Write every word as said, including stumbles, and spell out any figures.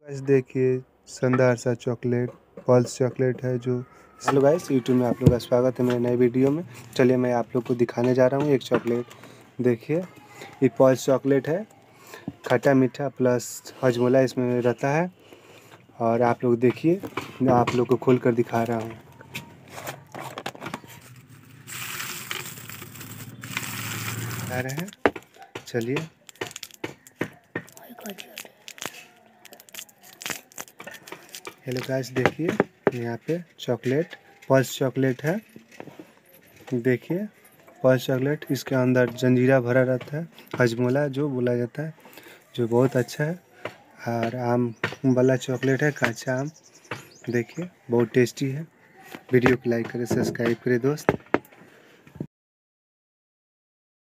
Guys देखिए शानदार सा चॉकलेट पल्स चॉकलेट है जो। हेलो गाइस, यूट्यूब में आप लोग का स्वागत है मेरे नए वीडियो में। चलिए मैं आप लोग को दिखाने जा रहा हूँ एक चॉकलेट। देखिए ये पल्स चॉकलेट है, खट्टा मीठा प्लस हजमोला इसमें रहता है। और आप लोग देखिए, मैं आप लोग को खोल कर दिखा रहा हूँ। आ रहे हैं, चलिए। हेलो गाइस देखिए, यहाँ पे चॉकलेट पल्स चॉकलेट है। देखिए पल्स चॉकलेट, इसके अंदर जंजीरा भरा रहता है, हजमोला जो बोला जाता है, जो बहुत अच्छा है। और आम वाला चॉकलेट है, कच्चा आम। देखिए बहुत टेस्टी है। वीडियो को लाइक करें, सब्सक्राइब करें दोस्त।